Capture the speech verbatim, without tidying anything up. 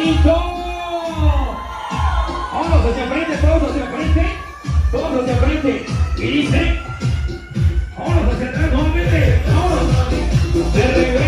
cinco. Vámonos hacia frente, todos hacia frente. Todos hacia frente. Y dice. Vámonos hacia atrás nuevamente. Vámonos. De regreso.